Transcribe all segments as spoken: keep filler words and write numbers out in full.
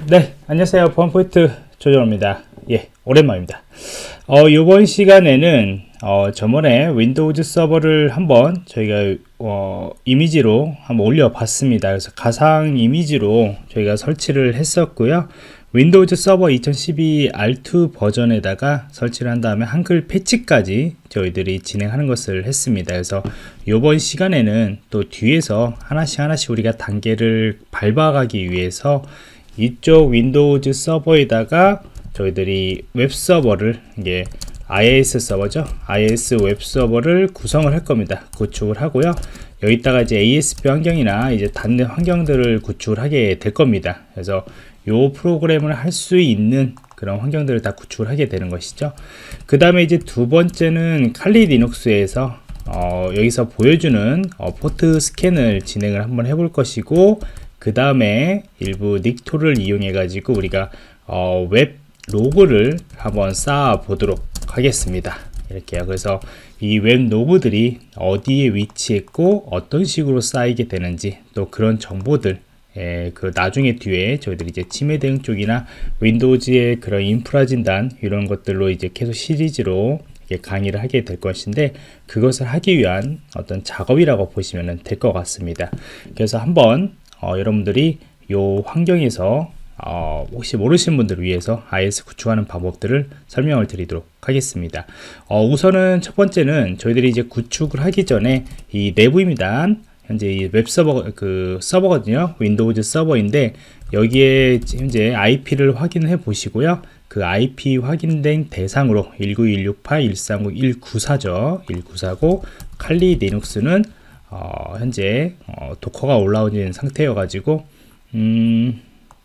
네, 안녕하세요. 보안포인트 조정호입니다. 예, 오랜만입니다. 어, 이번 시간에는 어, 저번에 윈도우즈 서버를 한번 저희가 어, 이미지로 한번 올려봤습니다. 그래서 가상 이미지로 저희가 설치를 했었고요. 윈도우즈 서버 이천십이 알 투 버전에다가 설치를 한 다음에 한글 패치까지 저희들이 진행하는 것을 했습니다. 그래서 이번 시간에는 또 뒤에서 하나씩 하나씩 우리가 단계를 밟아가기 위해서 이쪽 윈도우즈 서버에다가 저희들이 웹 서버를, 이게 아이에스 서버죠. 아이에스 웹 서버를 구성을 할 겁니다. 구축을 하고요. 여기다가 이제 에이에스피 환경이나 이제 다른 환경들을 구축을 하게 될 겁니다. 그래서 요 프로그램을 할 수 있는 그런 환경들을 다 구축을 하게 되는 것이죠. 그 다음에 이제 두 번째는 칼리 리눅스에서 어, 여기서 보여주는 어, 포트 스캔을 진행을 한번 해볼 것이고, 그 다음에 일부 닉토를 이용해 가지고 우리가 어, 웹 로그를 한번 쌓아 보도록 하겠습니다. 이렇게요. 그래서 이 웹 로그들이 어디에 위치했고 어떤 식으로 쌓이게 되는지, 또 그런 정보들, 예, 그 나중에 뒤에 저희들이 이제 침해 대응 쪽이나 윈도우즈의 그런 인프라 진단 이런 것들로 이제 계속 시리즈로 강의를 하게 될 것인데, 그것을 하기 위한 어떤 작업이라고 보시면 될 것 같습니다. 그래서 한번 어, 여러분들이 요 환경에서 어, 혹시 모르시는 분들을 위해서 아이에스 구축하는 방법들을 설명을 드리도록 하겠습니다. 어, 우선은 첫 번째는 저희들이 이제 구축을 하기 전에 이 내부입니다. 현재 이 웹 서버 그 서버거든요. 윈도우즈 서버인데 여기에 현재 아이피를 확인해 보시고요. 그 아이피 확인된 대상으로 일구일육팔 일삼구 일구사죠. 일구사고 칼리 리눅스는 어, 현재 어, 도커가 올라오는 상태여 가지고 음,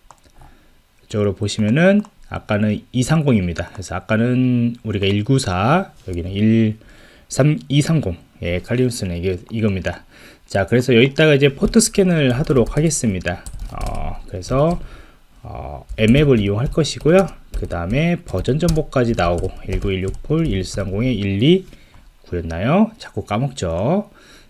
이쪽으로 보시면은 아까는 이백삼십입니다. 그래서 아까는 우리가 일구사, 여기는 이백삼십, 예, 칼리눅스는 이게 이겁니다. 자, 그래서 여기다가 이제 포트 스캔을 하도록 하겠습니다. 어, 그래서 어, 엠앱을 이용할 것이고요. 그 다음에 버전 정보까지 나오고 일구일육팔 일삼공에 일이구였나요? 자꾸 까먹죠.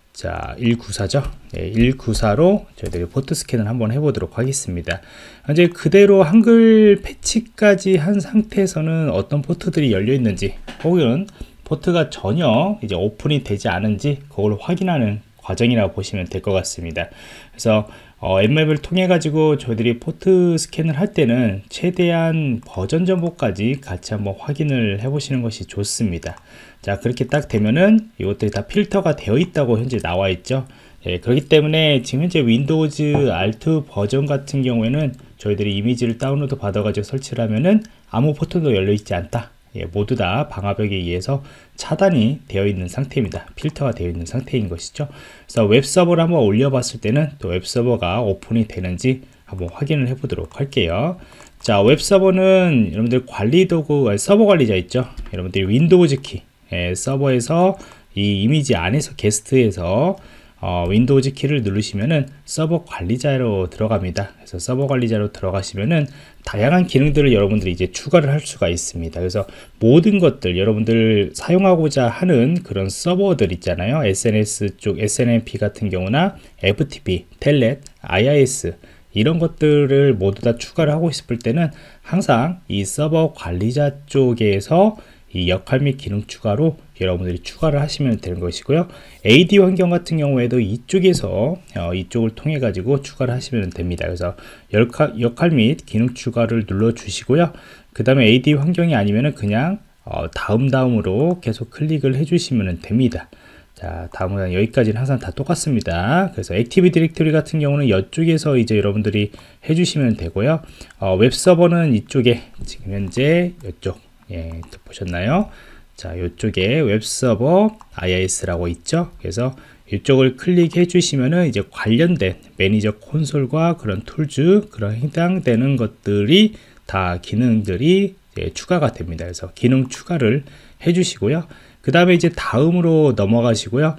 자, 일구사죠. 네, 일구사로 저희들이 포트 스캔을 한번 해보도록 하겠습니다. 이제 그대로 한글 패치까지 한 상태에서는 어떤 포트들이 열려 있는지, 혹은 포트가 전혀 이제 오픈이 되지 않은지 그걸 확인하는 과정이라고 보시면 될 것 같습니다. 그래서 어, 엠맵을 통해 가지고 저희들이 포트 스캔을 할 때는 최대한 버전 정보까지 같이 한번 확인을 해 보시는 것이 좋습니다. 자, 그렇게 딱 되면은 이것들이 다 필터가 되어 있다고 현재 나와 있죠. 예, 그렇기 때문에 지금 현재 윈도우즈 알 투 버전 같은 경우에는 저희들이 이미지를 다운로드 받아 가지고 설치를 하면은 아무 포트도 열려 있지 않다. 예, 모두 다 방화벽에 의해서 차단이 되어 있는 상태입니다. 필터가 되어 있는 상태인 것이죠. 그래서 웹 서버를 한번 올려봤을 때는 또 웹 서버가 오픈이 되는지 한번 확인을 해보도록 할게요. 자, 웹 서버는 여러분들 관리 도구, 서버 관리자 있죠. 여러분들이 윈도우즈 키, 예, 서버에서 이 이미지 안에서 게스트에서 어, 윈도우즈 키를 누르시면은 서버 관리자로 들어갑니다. 그래서 서버 관리자로 들어가시면은 다양한 기능들을 여러분들이 이제 추가를 할 수가 있습니다. 그래서 모든 것들 여러분들 사용하고자 하는 그런 서버들 있잖아요. 에스엔에스 쪽 에스엔엠피 같은 경우나 에프티피, 텔넷, 아이아이에스 이런 것들을 모두 다 추가를 하고 싶을 때는 항상 이 서버 관리자 쪽에서 이 역할 및 기능 추가로 여러분들이 추가를 하시면 되는 것이고요. 에이디 환경 같은 경우에도 이쪽에서 어, 이쪽을 통해 가지고 추가를 하시면 됩니다. 그래서 역할, 역할 및 기능 추가를 눌러 주시고요. 그 다음에 에이디 환경이 아니면은 그냥 어, 다음 다음으로 계속 클릭을 해 주시면 됩니다. 자, 다음은 여기까지는 항상 다 똑같습니다. 그래서 액티브 디렉토리 같은 경우는 이쪽에서 이제 여러분들이 해 주시면 되고요. 어, 웹 서버는 이쪽에 지금 현재 이쪽, 예, 보셨나요? 자, 이쪽에 웹서버 아이아이에스라고 있죠. 그래서 이쪽을 클릭해 주시면은 이제 관련된 매니저 콘솔과 그런 툴즈, 그런 해당되는 것들이 다 기능들이 추가가 됩니다. 그래서 기능 추가를 해 주시고요. 그 다음에 이제 다음으로 넘어가시고요.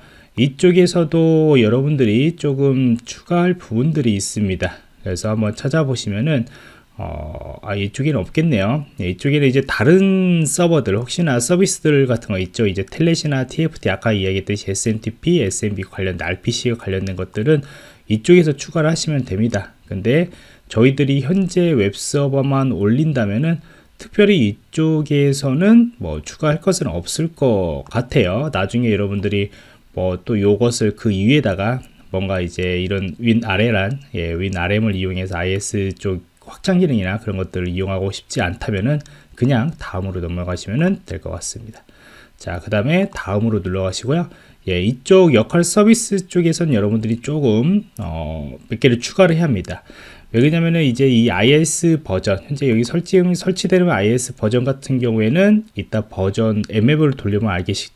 이쪽에서도 여러분들이 조금 추가할 부분들이 있습니다. 그래서 한번 찾아보시면은 어, 아, 이쪽에는 없겠네요. 네, 이쪽에는 이제 다른 서버들, 혹시나 서비스들 같은 거 있죠. 이제 텔넷이나 티에프티, 아까 이야기했듯이 에스엠티피, 에스엠비 관련된 알피씨와 관련된 것들은 이쪽에서 추가를 하시면 됩니다. 근데 저희들이 현재 웹서버만 올린다면은 특별히 이쪽에서는 뭐 추가할 것은 없을 것 같아요. 나중에 여러분들이 뭐 또 요것을 그 위에다가 뭔가 이제 이런 윈아래란, 예, 윈아래을 이용해서 아이에스 쪽 확장 기능이나 그런 것들을 이용하고 싶지 않다면은 그냥 다음으로 넘어가시면 될 것 같습니다. 자, 그 다음에 다음으로 눌러가시고요. 예, 이쪽 역할 서비스 쪽에선 여러분들이 조금 어, 몇 개를 추가를 해야 합니다. 왜냐면은 이제 이 아이에스 버전, 현재 여기 설치, 설치되는 아이에스 버전 같은 경우에는 이따 버전 엠앱을 돌리면 알겠시,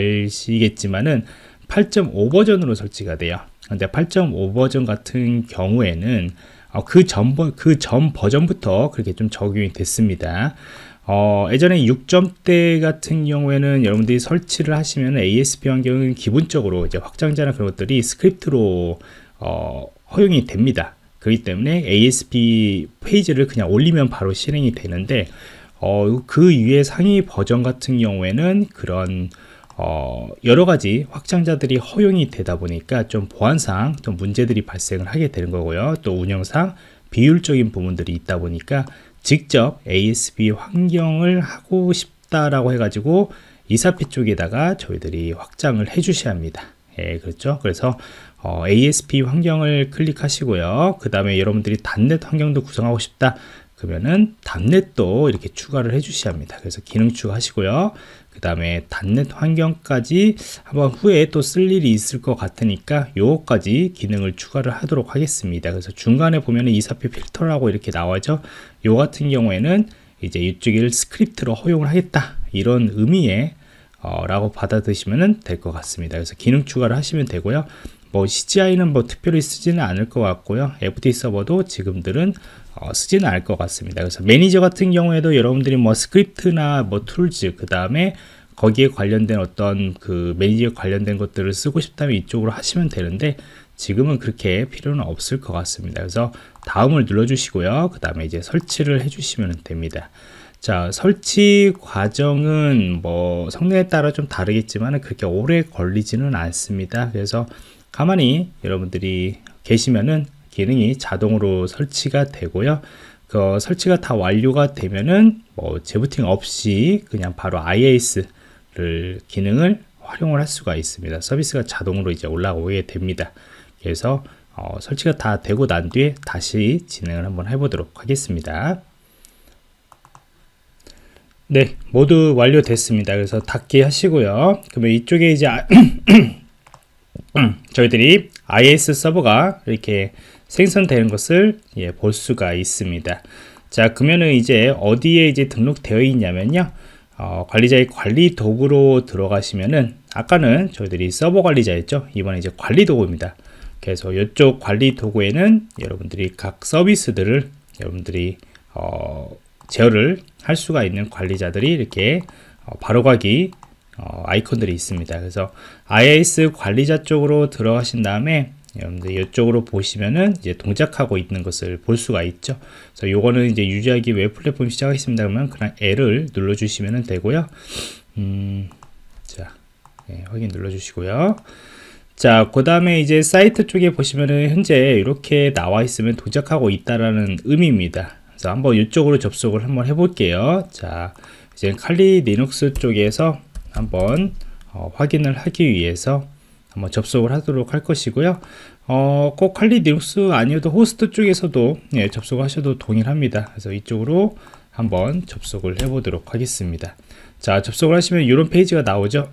아시겠지만은 팔 점 오 버전으로 설치가 돼요. 근데 팔 점 오 버전 같은 경우에는 어, 그 전, 그 전 버전부터 그렇게 좀 적용이 됐습니다. 어, 예전에 육 점대 같은 경우에는 여러분들이 설치를 하시면 에이에스피 환경은 기본적으로 이제 확장자나 그런 것들이 스크립트로 어, 허용이 됩니다. 그렇기 때문에 에이에스피 페이지를 그냥 올리면 바로 실행이 되는데 어, 그 위에 상위 버전 같은 경우에는 그런 어, 여러 가지 확장자들이 허용이 되다 보니까 좀 보안상 좀 문제들이 발생을 하게 되는 거고요. 또 운영상 비효율적인 부분들이 있다 보니까 직접 에이에스피 환경을 하고 싶다라고 해가지고 이사피 쪽에다가 저희들이 확장을 해 주셔야 합니다. 예, 그렇죠. 그래서 어, 에이에스피 환경을 클릭하시고요. 그 다음에 여러분들이 닷넷 환경도 구성하고 싶다. 그러면은 닷넷도 이렇게 추가를 해 주셔야 합니다. 그래서 기능 추가하시고요. 그 다음에 닷넷 환경까지 한번 후에 또 쓸 일이 있을 것 같으니까 요거까지 기능을 추가를 하도록 하겠습니다. 그래서 중간에 보면은 이사피 필터라고 이렇게 나와죠. 요 같은 경우에는 이제 이쪽을 스크립트로 허용을 하겠다, 이런 의미의 어, 라고 받아들이시면 될 것 같습니다. 그래서 기능 추가를 하시면 되고요. 뭐 씨지아이는 뭐 특별히 쓰지는 않을 것 같고요. 에프티 서버도 지금들은 어, 쓰지는 않을 것 같습니다. 그래서 매니저 같은 경우에도 여러분들이 뭐 스크립트나 뭐 툴즈, 그 다음에 거기에 관련된 어떤 그 매니저 관련된 것들을 쓰고 싶다면 이쪽으로 하시면 되는데 지금은 그렇게 필요는 없을 것 같습니다. 그래서 다음을 눌러 주시고요. 그 다음에 이제 설치를 해 주시면 됩니다. 자, 설치 과정은 뭐 성능에 따라 좀 다르겠지만 그렇게 오래 걸리지는 않습니다. 그래서 가만히 여러분들이 계시면은 기능이 자동으로 설치가 되고요. 그 설치가 다 완료가 되면은 뭐 재부팅 없이 그냥 바로 아이에스를 기능을 활용을 할 수가 있습니다. 서비스가 자동으로 이제 올라오게 됩니다. 그래서 어, 설치가 다 되고 난 뒤에 다시 진행을 한번 해보도록 하겠습니다. 네, 모두 완료됐습니다. 그래서 닫기 하시고요. 그러면 이쪽에 이제 아, 저희들이 아이에스 서버가 이렇게 생성되는 것을 예, 볼 수가 있습니다. 자, 그러면은 이제 어디에 이제 등록되어 있냐면요. 어, 관리자의 관리 도구로 들어가시면은 아까는 저희들이 서버 관리자였죠. 이번에 이제 관리 도구입니다. 그래서 이쪽 관리 도구에는 여러분들이 각 서비스들을 여러분들이 어, 제어를 할 수가 있는 관리자들이 이렇게 어, 바로가기 어, 아이콘들이 있습니다. 그래서 아이에스 관리자 쪽으로 들어가신 다음에 여러분들 이쪽으로 보시면은 이제 동작하고 있는 것을 볼 수가 있죠. 그래서 요거는 이제 유지하기 웹 플랫폼 시작하겠습니다. 그러면 그냥 L을 눌러 주시면 되고요. 음, 자, 네, 확인 눌러 주시고요. 자, 그 다음에 이제 사이트 쪽에 보시면은 현재 이렇게 나와 있으면 동작하고 있다라는 의미입니다. 그래서 한번 이쪽으로 접속을 한번 해볼게요. 자, 이제 칼리 리눅스 쪽에서 한번 어, 확인을 하기 위해서 한번 접속을 하도록 할 것이고요. 어, 꼭 칼리 리눅스 아니어도 호스트 쪽에서도 예, 접속하셔도 동일합니다. 그래서 이쪽으로 한번 접속을 해 보도록 하겠습니다. 자, 접속을 하시면 이런 페이지가 나오죠.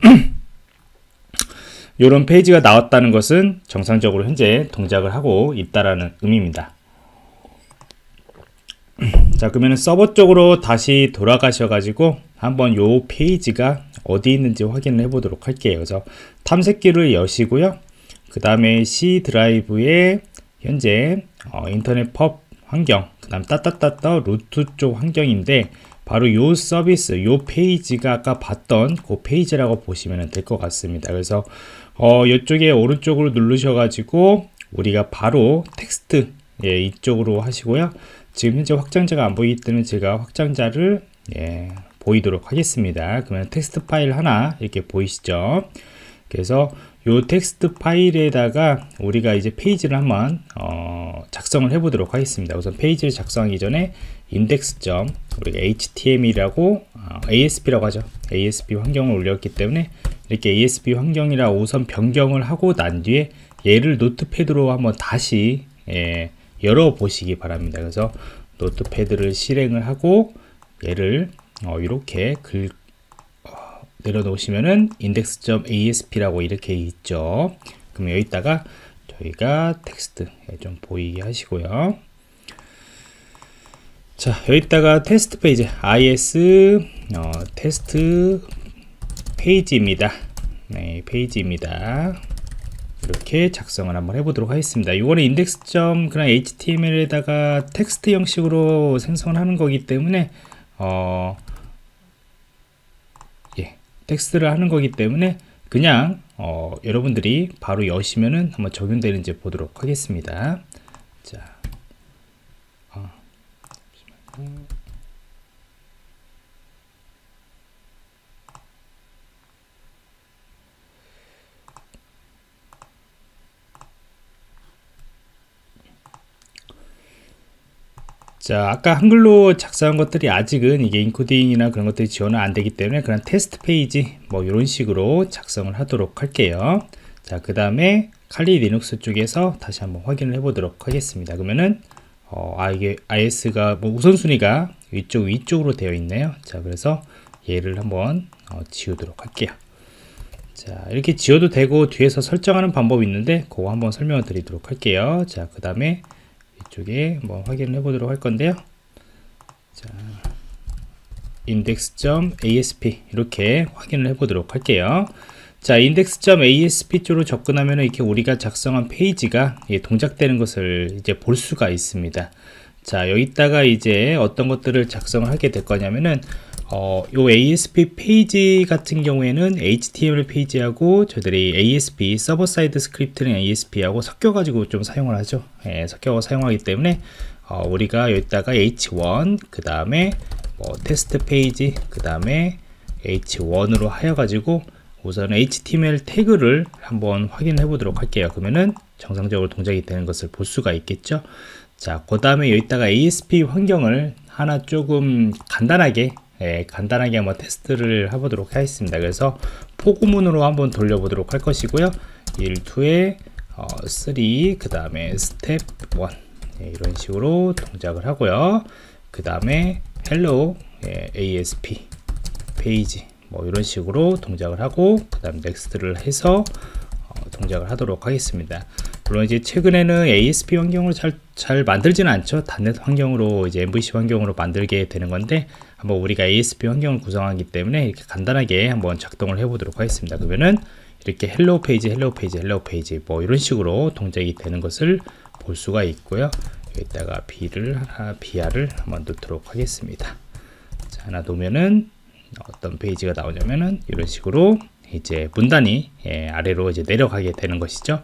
이런 페이지가 나왔다는 것은 정상적으로 현재 동작을 하고 있다라는 의미입니다. 자, 그러면 서버 쪽으로 다시 돌아가셔 가지고 한번 요 페이지가 어디 있는지 확인을 해 보도록 할게요. 그래서 탐색기를 여시고요. 그 다음에 C 드라이브에 현재 어, 인터넷 펍 환경, 그 다음 따따따따 루트 쪽 환경인데 바로 요 서비스, 요 페이지가 아까 봤던 그 페이지라고 보시면 될 것 같습니다. 그래서 어, 이쪽에 오른쪽으로 누르셔 가지고 우리가 바로 텍스트, 예, 이쪽으로 하시고요. 지금 현재 확장자가 안 보이기 때문에 제가 확장자를 예, 보이도록 하겠습니다. 그러면 텍스트 파일 하나 이렇게 보이시죠? 그래서 요 텍스트 파일에다가 우리가 이제 페이지를 한번 어, 작성을 해 보도록 하겠습니다. 우선 페이지를 작성하기 전에 인덱스 점 우리가 에이치티엠엘이라고 어, 에이에스피라고 하죠. 에이에스피 환경을 올렸기 때문에 이렇게 에이에스피 환경이라 우선 변경을 하고 난 뒤에 얘를 노트패드로 한번 다시 예, 열어 보시기 바랍니다. 그래서 노트패드를 실행을 하고 얘를 어, 이렇게 글 어, 내려놓으시면은 index.asp라고 이렇게 있죠. 그럼 여기다가 저희가 텍스트 좀 보이게 하시고요. 자, 여기다가 테스트 페이지 is 어, 테스트 페이지입니다. 네, 페이지입니다. 이렇게 작성을 한번 해보도록 하겠습니다. 이거는 인덱스 점 그냥 에이치티엠엘에다가 텍스트 형식으로 생성을 하는 거기 때문에 어, 예, 텍스트를 하는 거기 때문에 그냥 어, 여러분들이 바로 여시면은 한번 적용되는지 보도록 하겠습니다. 자, 어, 잠시만요. 자, 아까 한글로 작성한 것들이 아직은 이게 인코딩이나 그런 것들이 지원은 안 되기 때문에 그냥 테스트 페이지 뭐 이런 식으로 작성을 하도록 할게요. 자, 그 다음에 칼리 리눅스 쪽에서 다시 한번 확인을 해 보도록 하겠습니다. 그러면은 어, 아 이게 아이에스가 뭐 우선순위가 위쪽 위쪽으로 되어 있네요. 자, 그래서 얘를 한번 어, 지우도록 할게요. 자, 이렇게 지워도 되고 뒤에서 설정하는 방법이 있는데 그거 한번 설명을 드리도록 할게요. 자, 그 다음에 이쪽에 뭐 확인을 해 보도록 할 건데요. 자, index.asp 이렇게 확인을 해 보도록 할게요. 자, index.asp 쪽으로 접근하면 이렇게 우리가 작성한 페이지가 동작되는 것을 이제 볼 수가 있습니다. 자, 여기다가 이제 어떤 것들을 작성을 하게 될 거냐면은 어, 요 에이에스피 페이지 같은 경우에는 에이치티엠엘 페이지하고 저희들이 에이에스피 서버 사이드 스크립트는 에이에스피하고 섞여가지고 좀 사용을 하죠. 예, 섞여 사용하기 때문에 어, 우리가 여기다가 에이치 원 그 다음에 뭐 테스트 페이지 그 다음에 에이치 원으로 하여가지고 우선 에이치티엠엘 태그를 한번 확인해 보도록 할게요. 그러면은 정상적으로 동작이 되는 것을 볼 수가 있겠죠. 자, 그 다음에 여기다가 에이에스피 환경을 하나 조금 간단하게 예, 간단하게 한번 테스트를 해보도록 하겠습니다. 그래서 포구문으로 한번 돌려보도록 할 것이고요. 일, 이에 어, 삼, 그 다음에 스텝 일 예, 이런 식으로 동작을 하고요. 그 다음에 hello 예, 에이에스피 페이지 뭐 이런 식으로 동작을 하고 그 다음 넥스트를 해서 어, 동작을 하도록 하겠습니다. 물론 이제 최근에는 에이에스피 환경을 잘, 잘 만들지는 않죠. 닷넷 환경으로 이제 엠브이씨 환경으로 만들게 되는 건데 한번 우리가 에이에스피 환경을 구성하기 때문에 이렇게 간단하게 한번 작동을 해 보도록 하겠습니다. 그러면은 이렇게 헬로 페이지, 헬로 페이지, 헬로 페이지 뭐 이런 식으로 동작이 되는 것을 볼 수가 있고요. 여기다가 B를 하나, 비알을 한번 넣도록 하겠습니다. 자, 하나 놓으면은 어떤 페이지가 나오냐면은 이런 식으로 이제 문단이 예, 아래로 이제 내려가게 되는 것이죠.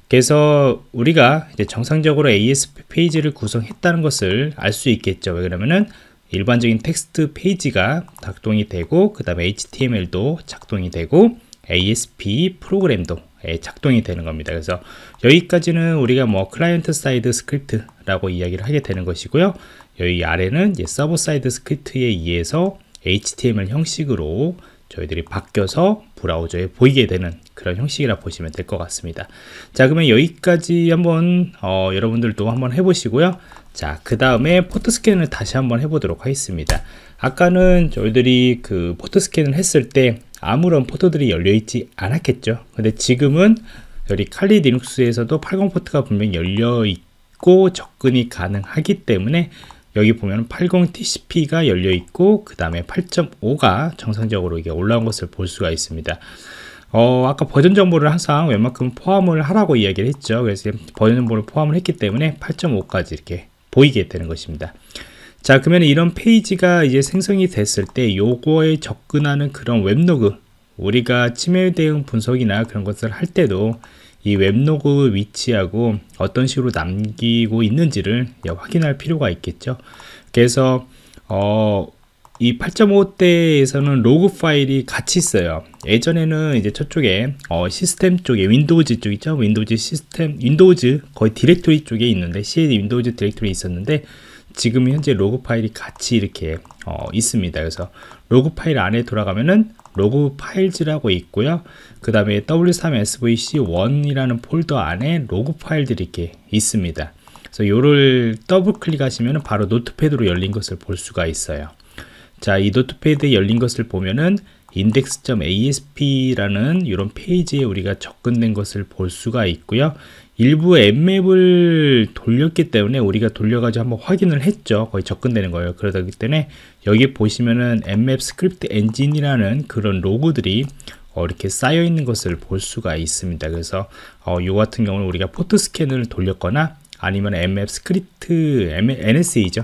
그래서 우리가 이제 정상적으로 에이에스피 페이지를 구성했다는 것을 알 수 있겠죠. 왜 그러면은 일반적인 텍스트 페이지가 작동이 되고 그 다음에 에이치티엠엘도 작동이 되고 에이에스피 프로그램도 작동이 되는 겁니다. 그래서 여기까지는 우리가 뭐 클라이언트 사이드 스크립트라고 이야기를 하게 되는 것이고요. 여기 아래는 이제 서버 사이드 스크립트에 의해서 에이치티엠엘 형식으로 저희들이 바뀌어서 브라우저에 보이게 되는 그런 형식이라 보시면 될 것 같습니다. 자, 그러면 여기까지 한번 어, 여러분들도 한번 해보시고요. 자, 그 다음에 포트 스캔을 다시 한번 해보도록 하겠습니다. 아까는 저희들이 그 포트 스캔을 했을 때 아무런 포트들이 열려 있지 않았겠죠. 근데 지금은 여기 칼리 리눅스에서도 팔십 포트가 분명히 열려 있고 접근이 가능하기 때문에 여기 보면 팔십 티씨피가 열려 있고 그 다음에 팔 점 오가 정상적으로 이게 올라온 것을 볼 수가 있습니다. 어, 아까 버전 정보를 항상 웬만큼 포함을 하라고 이야기를 했죠. 그래서 버전 정보를 포함을 했기 때문에 팔 점 오까지 이렇게 보이게 되는 것입니다. 자, 그러면 이런 페이지가 이제 생성이 됐을 때 요거에 접근하는 그런 웹로그, 우리가 치매 대응 분석이나 그런 것을 할 때도 이 웹로그 위치하고 어떤 식으로 남기고 있는지를 확인할 필요가 있겠죠. 그래서 어, 이 팔 점 오 때에서는 로그 파일이 같이 있어요. 예전에는 이제 저쪽에 어, 시스템 쪽에 윈도우즈 쪽 있죠. 윈도우즈 시스템, 윈도우즈 거의 디렉토리 쪽에 있는데 C 윈도우즈 디렉토리 있었는데 지금 현재 로그 파일이 같이 이렇게 어, 있습니다. 그래서 로그 파일 안에 돌아가면은 로그 파일즈라고 있고요. 그 다음에 더블유 쓰리 에스 브이 씨 원이라는 폴더 안에 로그 파일들이 이렇게 있습니다. 그래서 요를 더블 클릭하시면 바로 노트패드로 열린 것을 볼 수가 있어요. 자, 이 노트패드에 열린 것을 보면은 인덱스 점 에이에스피라는 이런 페이지에 우리가 접근된 것을 볼 수가 있고요. 일부 엠맵을 돌렸기 때문에 우리가 돌려가지고 한번 확인을 했죠. 거의 접근되는 거예요. 그러기 때문에 여기 보시면은 엠맵 스크립트 엔진이라는 그런 로고들이 어, 이렇게 쌓여 있는 것을 볼 수가 있습니다. 그래서 어, 요 같은 경우는 우리가 포트 스캔을 돌렸거나 아니면 엠맵 스크립트 엔에스이죠.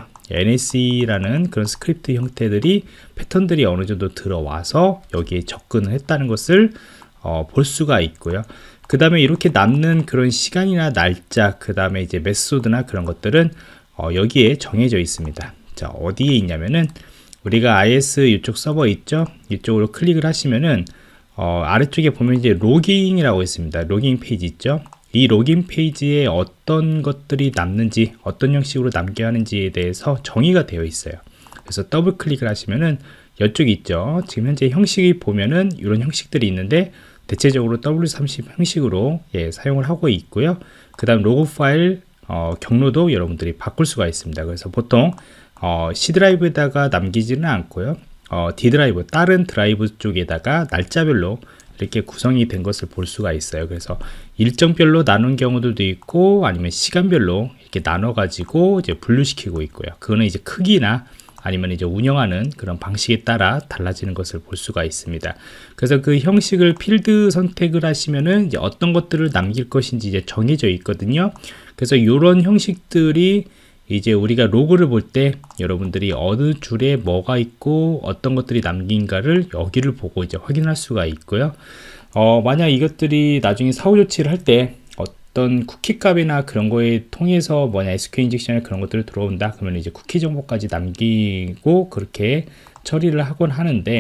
엔에스이라는 그런 스크립트 형태들이 패턴들이 어느 정도 들어와서 여기에 접근을 했다는 것을 어, 볼 수가 있고요. 그 다음에 이렇게 남는 그런 시간이나 날짜, 그 다음에 이제 메소드나 그런 것들은 어, 여기에 정해져 있습니다. 자, 어디에 있냐면은 우리가 아이에스 이쪽 서버 있죠? 이쪽으로 클릭을 하시면은 어, 아래쪽에 보면 이제 로깅이라고 있습니다. 로깅 페이지 있죠? 이 로깅 페이지에 어떤 것들이 남는지, 어떤 형식으로 남겨야 하는지에 대해서 정의가 되어 있어요. 그래서 더블 클릭을 하시면은 이쪽이 있죠. 지금 현재 형식이 보면은 이런 형식들이 있는데 대체적으로 더블유 삼십 형식으로 예, 사용을 하고 있고요. 그 다음 로그 파일 어, 경로도 여러분들이 바꿀 수가 있습니다. 그래서 보통 어, C 드라이브에다가 남기지는 않고요. 어, D 드라이브, 다른 드라이브 쪽에다가 날짜별로 이렇게 구성이 된 것을 볼 수가 있어요. 그래서 일정별로 나눈 경우들도 있고 아니면 시간별로 이렇게 나눠 가지고 이제 분류시키고 있고요. 그거는 이제 크기나 아니면 이제 운영하는 그런 방식에 따라 달라지는 것을 볼 수가 있습니다. 그래서 그 형식을 필드 선택을 하시면은 이제 어떤 것들을 남길 것인지 이제 정해져 있거든요. 그래서 이런 형식들이 이제 우리가 로그를 볼 때 여러분들이 어느 줄에 뭐가 있고 어떤 것들이 남긴가를 여기를 보고 이제 확인할 수가 있고요. 어, 만약 이것들이 나중에 사후 조치를 할 때 어떤 쿠키 값이나 그런 거에 통해서 뭐냐 에스큐엘 인젝션에 그런 것들을 들어온다 그러면 이제 쿠키 정보까지 남기고 그렇게 처리를 하곤 하는데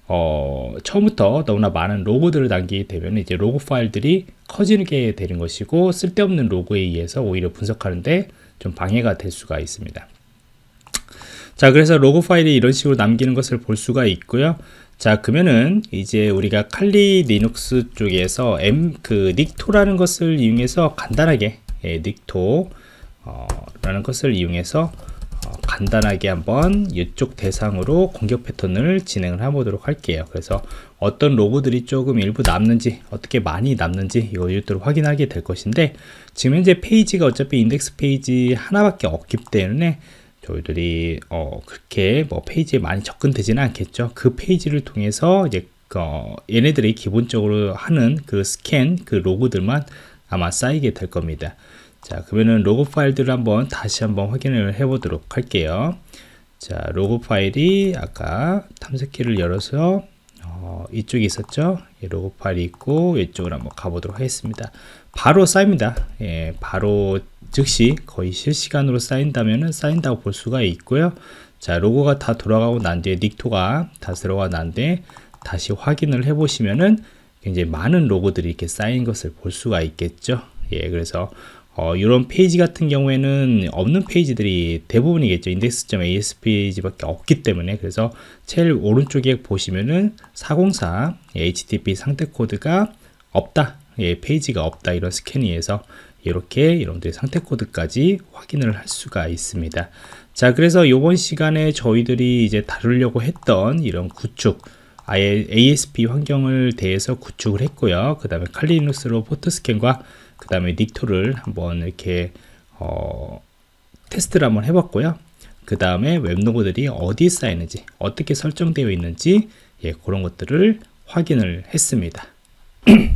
어, 처음부터 너무나 많은 로고들을 남기게 되면 이제 로고 파일들이 커지게 되는 것이고 쓸데없는 로고에 의해서 오히려 분석하는데 좀 방해가 될 수가 있습니다. 자, 그래서 로고 파일이 이런 식으로 남기는 것을 볼 수가 있고요. 자, 그러면은 이제 우리가 칼리 리눅스 쪽에서 M 그 닉토라는 것을 이용해서 간단하게 예, 닉토 어, 라는 것을 이용해서 어, 간단하게 한번 이쪽 대상으로 공격 패턴을 진행을 해보도록 할게요. 그래서 어떤 로고들이 조금 일부 남는지 어떻게 많이 남는지 이것들을 확인하게 될 것인데 지금 현재 페이지가 어차피 인덱스 페이지 하나밖에 없기 때문에 저희들이 어 그렇게 뭐 페이지에 많이 접근되지는 않겠죠. 그 페이지를 통해서 이제 어 얘네들이 기본적으로 하는 그 스캔 그 로그들만 아마 쌓이게 될 겁니다. 자, 그러면은 로그 파일들을 한번 다시 한번 확인을 해 보도록 할게요. 자, 로그 파일이 아까 탐색키를 열어서 어, 이쪽에 있었죠. 예, 로그 파일이 있고 이쪽으로 한번 가보도록 하겠습니다. 바로 쌓입니다. 예, 바로 즉시 거의 실시간으로 쌓인다면은 쌓인다고 볼 수가 있고요. 자, 로고가 다 돌아가고 난 뒤에 닉토가 다 들어가 난 뒤에 다시 확인을 해 보시면은 굉장히 많은 로고들이 이렇게 쌓인 것을 볼 수가 있겠죠. 예, 그래서 어, 이런 페이지 같은 경우에는 없는 페이지들이 대부분이겠죠. 인덱스 점 에이에스 페이지밖에 없기 때문에. 그래서 제일 오른쪽에 보시면은 사공사 에이치티티피 상태 코드가 없다. 예, 페이지가 없다. 이런 스캐닝에서 이렇게 여러분들의 상태 코드까지 확인을 할 수가 있습니다. 자, 그래서 이번 시간에 저희들이 이제 다루려고 했던 이런 구축, 아예 에이에스피 환경을 대해서 구축을 했고요. 그 다음에 칼리 리눅스로 포트 스캔과 그 다음에 닉토를 한번 이렇게 어, 테스트를 한번 해봤고요. 그 다음에 웹로그들이 어디에 쌓이는지 어떻게 설정되어 있는지 예, 그런 것들을 확인을 했습니다.